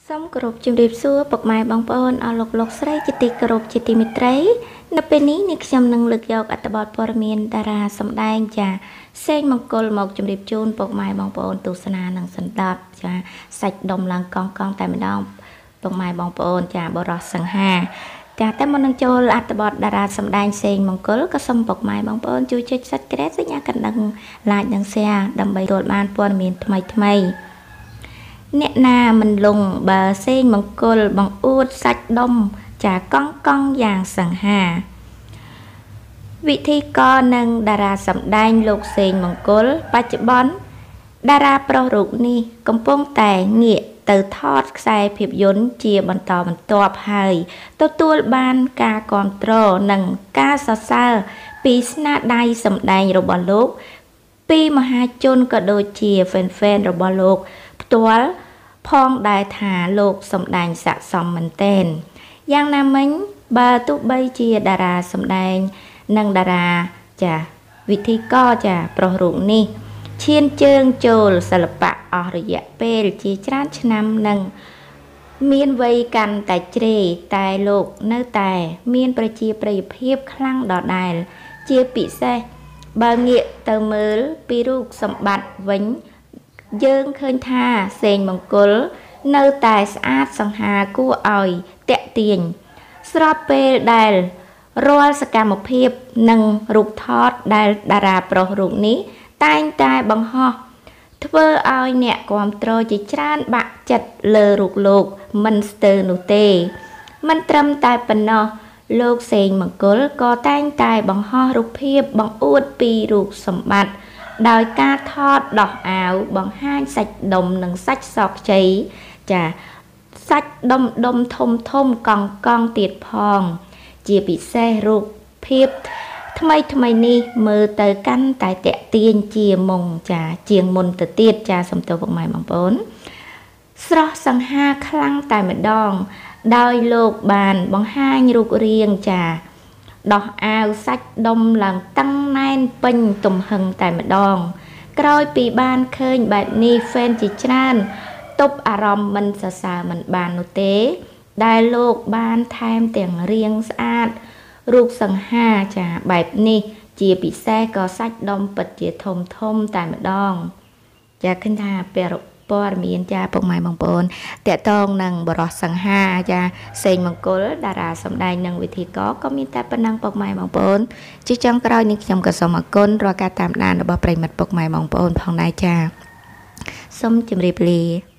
សូមគោរពជំរាបសួរពុកម៉ែបងប្អូនអស់លោកស្រីជាទីគោរពជាទីមេត្រីនៅពេលនេះនាងខ្ញុំនឹងលើកយកអត្ថបទព័ត៌មានតារាសម្ដែងចាសេងមង្គលមកជម្រាបជូនពុកម៉ែបងប្អូនទស្សនានិងសន្តាប់ចាសាច់ដុំឡើងកង់តែម្ដងពុកម៉ែបងប្អូនចាបរោះសង្ហាចាតែមុននឹងចូលអត្ថបទតារាសម្ដែងសេងមង្គលក៏សូមពុកម៉ែបងប្អូនជួយចុច Subscribe សញ្ញាកណ្ដឹង Like និង Share ដើម្បីទទួលបានព័ត៌មានថ្មីអ្នកណាមិនលងបើសេងមង្គលបង្អួតសាច់ដុំចាកង់យ៉ាងសង្ហាវិធីករនិងតារាសម្ដែងលោកសេងមង្គលបច្ចុប្បន្នតារាប្រុសរូបនេះកំពុងតែងាកទៅថតខ្សែភាពយន្តជាបន្តបន្ទាប់ហើយទទួលបានការគាំទ្រនិងការសរសើរពីស្នាដៃសម្ដែងរបស់លោកពីមហាជនក៏ដូចជា fan របស់លោកផ្ទាល់ផងដែលថាលោកសម្ដែងស័ក្តិសមមែនទែនយ៉ាងណាមិញបើទោះបីជាតារាសម្ដែងនិងតារាចាវិធីករចាប្រុសរូបនេះឈានជើងចូលសិល្បៈអស់រយៈពេលជាច្រើនឆ្នាំនិងមានវ័យកាន់តែជ្រេតែលោកនៅតែមានប្រជាប្រិយភាពខ្លាំងដដែលជាពិសេសបើងាកទៅមើលពីរូបសម្បត្តិវិញយើងឃើញថាសេងមង្គលនៅតែស្អាតសង្ហាគួរឲ្យតាក់ទាញស្របពេលដែលរាល់សកម្មភាពនិងរូបថតដែលតារាប្រុសរូបនេះតែងតែបង្ហោះធ្វើឲ្យអ្នកគាំទ្រជាច្រើនបាក់ចិត្តលើរូបលោកមិនស្ទើរនោះទេមិនត្រឹមតែប៉ុណ្ណោះលោកសេងមង្គលក៏តែងតែបង្ហោះរូបភាពបង្អួតពីរូបសម្បត្តិដោយការថតដោះអាវបង្ហាញសាច់ដុំនិងសាច់សក់ខ្ចីចាសាច់ដុំធំកង់ទៀតផងជាពិសេសរូបភាពថ្មីនេះមើលទៅកាន់តែតាក់ទាញជាមុងចាជាងមុនទៅទៀតចាសំទោសពុកម៉ែបងប្អូនស្រស់សង្ហាខ្លាំងតែម្ដងដោយលោកបានបង្ហាញរូបរាងចាដោះអាវសាច់ដុំឡើងតឹងណែនពេញទំហឹងតែម្ដងក្រោយពីបានឃើញបែបនេះ fan ជាច្រើនទប់អារម្មណ៍មិនសរសើរមិនបាននោះទេដែលលោកបានថែមទាំងរាងស្អាតរូបសង្ហាចាបែបនេះជាពិសេសក៏សាច់ដុំពិតជាធំតែម្ដងចាឃើញថាព័ត៌មានចាពុកម៉ែបងប្អូនតកតងនឹងបរោះសង្ហាចាសេងមង្គលតារាសម្ដែងនិងវិធីករក៏មានតែប៉ុណ្ណឹងពុកម៉ែបងប្អូនជាចុងក្រោយនេះខ្ញុំក៏សូមអរគុណរាល់ការតាមដានរបស់ប្រិយមិត្តពុកម៉ែបងប្អូនផងដែរចាសូមជម្រាបលា